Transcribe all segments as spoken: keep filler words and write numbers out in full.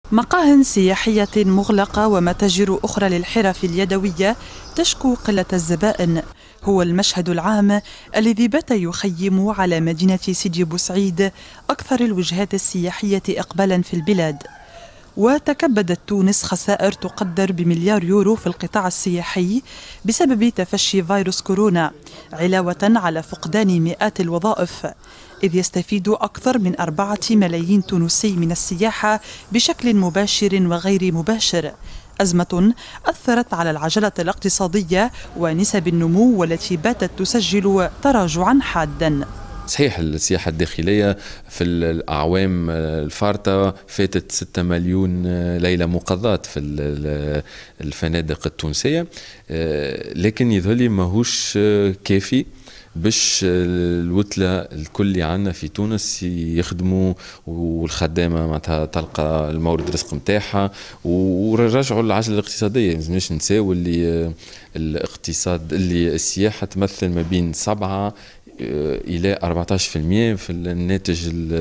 مقاهٍ سياحية مغلقة ومتاجر أخرى للحرف اليدوية تشكو قلة الزبائن هو المشهد العام الذي بات يخيم على مدينة سيدي بوسعيد أكثر الوجهات السياحية إقبالاً في البلاد. وتكبدت تونس خسائر تقدر بمليار يورو في القطاع السياحي بسبب تفشي فيروس كورونا، علاوة على فقدان مئات الوظائف، إذ يستفيد أكثر من أربعة ملايين تونسي من السياحة بشكل مباشر وغير مباشر. أزمة أثرت على العجلة الاقتصادية ونسب النمو والتي باتت تسجل تراجعا حادا. صحيح السياحة الداخلية في الأعوام الفارطة فاتت ستة مليون ليلة مقضاة في الفنادق التونسية، لكن يظهر ماهوش كافي باش الوتلة الكل اللي عندنا في تونس يخدموا والخدامة معناتها تلقى المورد رزق نتاعها ورجعوا العجلة الاقتصادية. مازلناش نساو اللي الاقتصاد اللي السياحة تمثل ما بين سبعة إلى أربعة عشر بالمئة في الناتج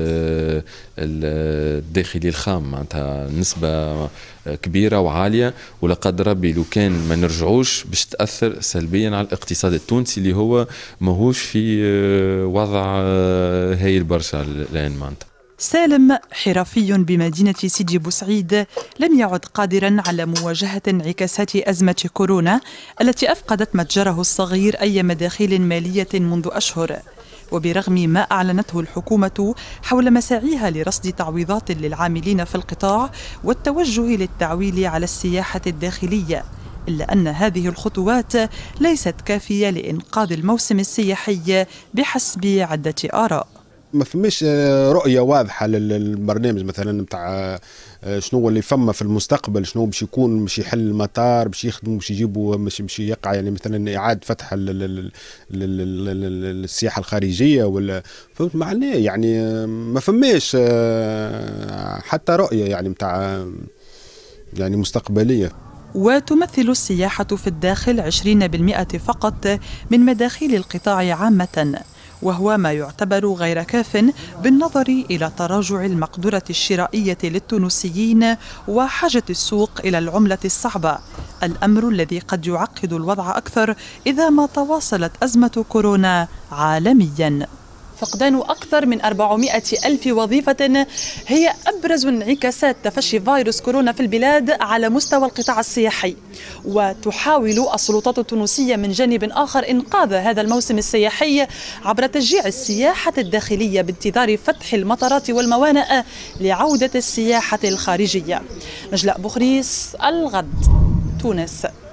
الداخلي الخام، معناتها نسبة كبيرة وعالية، ولا قدر ربي لو كان ما نرجعوش باش تأثر سلبيا على الاقتصاد التونسي اللي هو ماهوش في وضع هايل برشا الآن. معناتها سالم حرفي بمدينة سيدي بوسعيد لم يعد قادرا على مواجهة انعكاسات أزمة كورونا التي أفقدت متجره الصغير أي مداخيل مالية منذ أشهر، وبرغم ما أعلنته الحكومة حول مساعيها لرصد تعويضات للعاملين في القطاع والتوجه للتعويل على السياحة الداخلية، إلا أن هذه الخطوات ليست كافية لإنقاذ الموسم السياحي بحسب عدة آراء. ما فماش رؤيه واضحه للبرنامج مثلا نتاع شنو اللي فما في المستقبل، شنو باش يكون، باش يحل المطار، باش يخدموا، باش يجيبوا، باش باش يقع يعني مثلا اعاده فتح السياحه الخارجيه ولا فهمت معناه. يعني ما فماش حتى رؤيه يعني نتاع يعني مستقبليه. وتمثل السياحه في الداخل عشرين بالمئة فقط من مداخيل القطاع عامه، وهو ما يعتبر غير كاف بالنظر إلى تراجع المقدرة الشرائية للتونسيين وحاجة السوق إلى العملة الصعبة، الأمر الذي قد يعقد الوضع أكثر إذا ما تواصلت أزمة كورونا عالمياً. فقدان أكثر من أربعمئة ألف وظيفة هي أبرز انعكاسات تفشي فيروس كورونا في البلاد على مستوى القطاع السياحي، وتحاول السلطات التونسية من جانب آخر إنقاذ هذا الموسم السياحي عبر تشجيع السياحة الداخلية بانتظار فتح المطارات والموانئ لعودة السياحة الخارجية. نجلاء بخريس، الغد، تونس.